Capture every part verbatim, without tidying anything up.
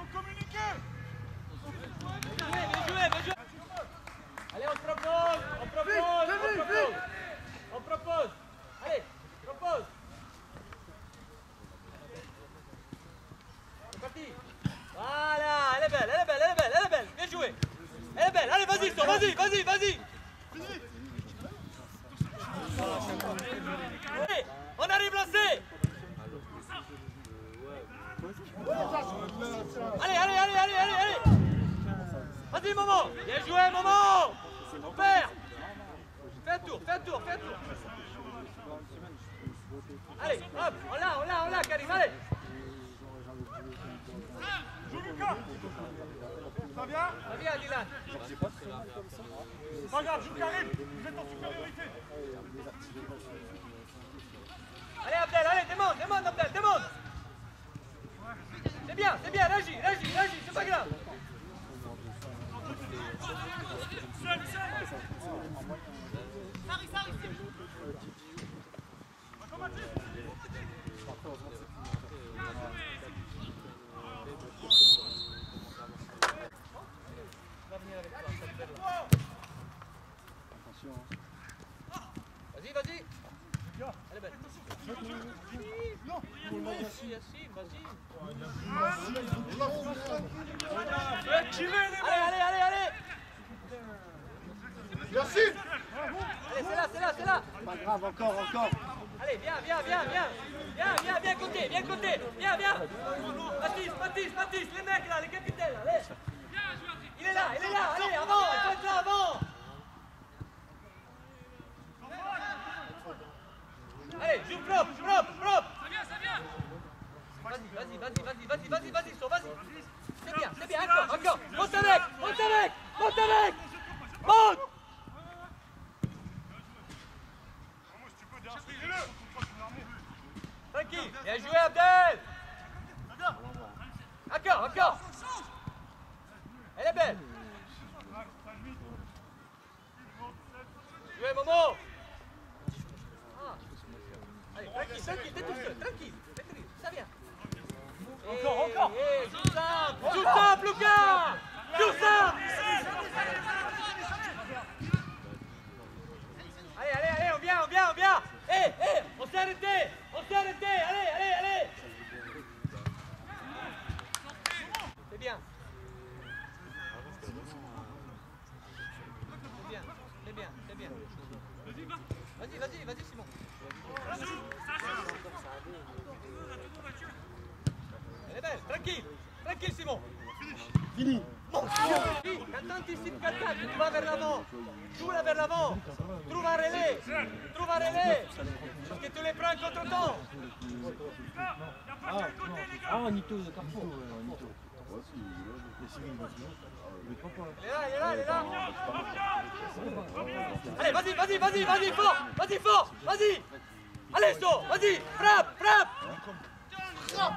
faut communiquer. Bien joué, bien joué, bien joué. Allez, on propose, on propose, on propose. On propose. Allez, propose. C'est parti. Voilà, elle est belle, elle est belle, elle est belle, elle est belle. Bien joué. Elle est belle, allez, vas-y, Sto, vas-y, vas-y, vas-y. Allez, on arrive lancé. Allez, allez, allez, allez, allez, allez. Vas-y, Momo. Bien joué, Momo. Super. Fais un tour, fais un tour, fais un tour. Allez, hop, on l'a, on l'a, on l'a, Karim, allez. Joue Lucas. Ça vient? Ça vient, Dylan. Pas grave, joue Karim. Vous êtes en supériorité. Allez, Abdel, allez, démonte, démonte, Abdel, démonte. C'est bien, c'est bien, réagis, réagis, réagis, c'est pas grave. Seul, seul. Sarri, Sarri, c'est Vas-y, vas-y. Elle est belle. Non. Vas-y, Yassine, vas-y. Allez, allez, allez, allez. Yassine. Allez, c'est là, c'est là, c'est là. Pas grave, encore, encore. Allez, viens, viens, viens, viens. Viens, viens, viens côté, viens côté. Viens, viens. Mathis, Mathis, Mathis, les mecs là, les capitaines, allez. Il est là, il est là, allez, avant, il faut être là, avant. Allez, joue propre, propre, propre. Ça vient, ça vient. Vas-y, vas-y, vas-y, vas-y, vas-y, vas-y, Sto, vas-y. C'est bien, c'est bien, encore, encore. Monte avec, monte avec, monte avec. Monte. Tranquille, bien joué Abdel. Encore, encore. Elle est belle. Jouez Momo. Ah. Allez, tranquille, tranquille, t'es tout seul, tranquille. Tranquille, ça vient. Encore, encore. Eh, joue simple, joue simple, Lucas. Joue simple. Allez, allez, allez, on vient, on vient, on vient. Eh, eh, on s'est arrêté, on s'est arrêté. Allez, allez, allez. C'est bien. C'est bien, c'est bien, c'est bien. Vas-y, vas-y, vas-y, Simon. Elle est belle, tranquille, tranquille, Simon. Fini. Mon Dieu, quand t'anticipes quelqu'un, tu vas vers l'avant. Joue-la vers l'avant. Trouve un relais. Trouve un relais. Parce que tu les prends contre temps. Ah, ah, Nito de Carrefour. Nito. Il est là, il est là, il est là. Allez, vas-y, vas-y, vas-y, vas-y, fort. Vas-y, fort. Vas-y. Allez, Sto, vas-y. Frappe, frappe. Frappe.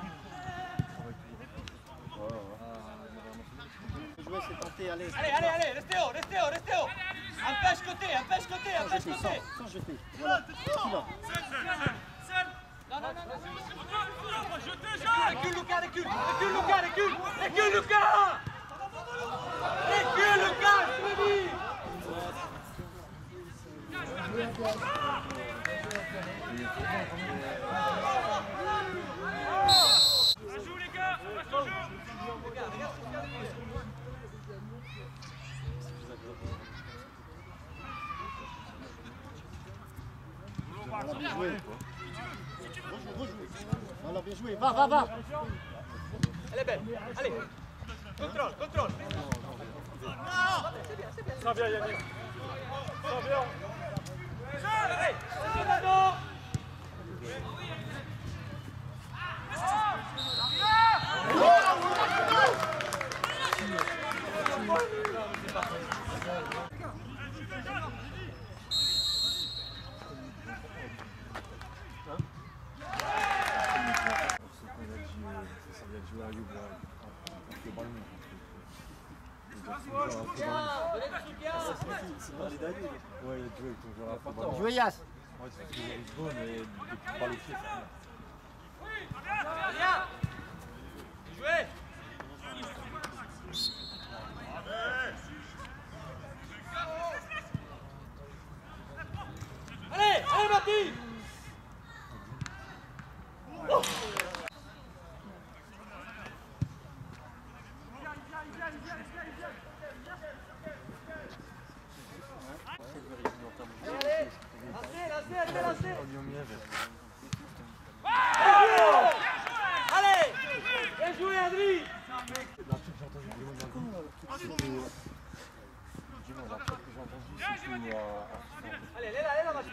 Jouer, c'est tenté, allez. Allez, allez, allez, restez haut, restez haut, restez haut. Empêche côté, empêche côté, empêche côté. Sans jeter. Voilà. Celui-là. Non, non, non, non. Recule, Lucas, recule. Recule, Lucas, recule. Recule, Lucas. Recule, Lucas, je te dis. Ça joue les gars, reste au jeu. Regarde, regarde ce qu'il y a. Voilà, bien joué. Rejoue, rejoue. Voilà, bien joué. Va, va, va. Elle est belle. Allez. Contrôle, contrôle. C'est bien, c'est bien. Ça vient Yannick. Ça vient. Allez, c'est maintenant. Jouez Yass. Viens. Jouez. Allez, Marty. Oh. Allez, lancez, lancez, allez, lancez. Allez, bien joué, Adri. Allez, allez là, allez là, va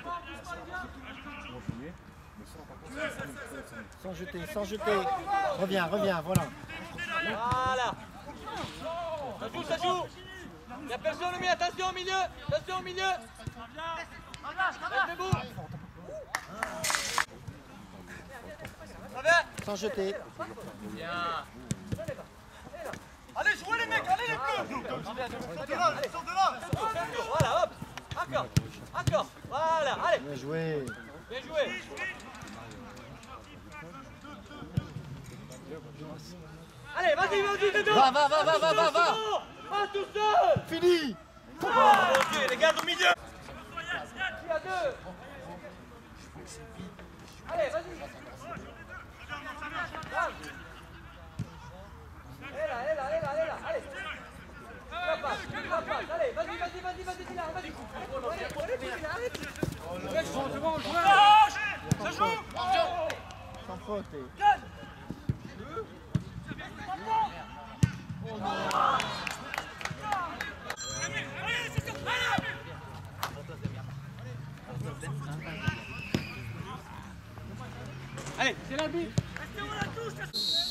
Sans jeter, sans jeter. Reviens, reviens, voilà. Voilà. Ça joue, ça joue. Il n'y a personne, mais attention au milieu. Attention au milieu. Reste debout. Ça va. Sans jeter. Bien. Allez, jouez les mecs, allez les bleus. Sors de là, sors de là. Voilà, hop. Encore. Encore. Voilà, allez. Bien joué. Bien joué. Allez, vas-y, vas-y, dedans. Va, va, va, va, va, va, va. Va tout seul. Fini. Ah, ok, les gars au milieu. Il y a deux. Allez, vas-y. Elle est là, elle est là, elle est là, elle est là. Allez. La passe, la passe. Allez, vas-y, vas-y, vas-y, vas-y, Dylan, vas-y. Ça joue. Sans faute. Allez, c'est l'arbitre. Restez où la touche.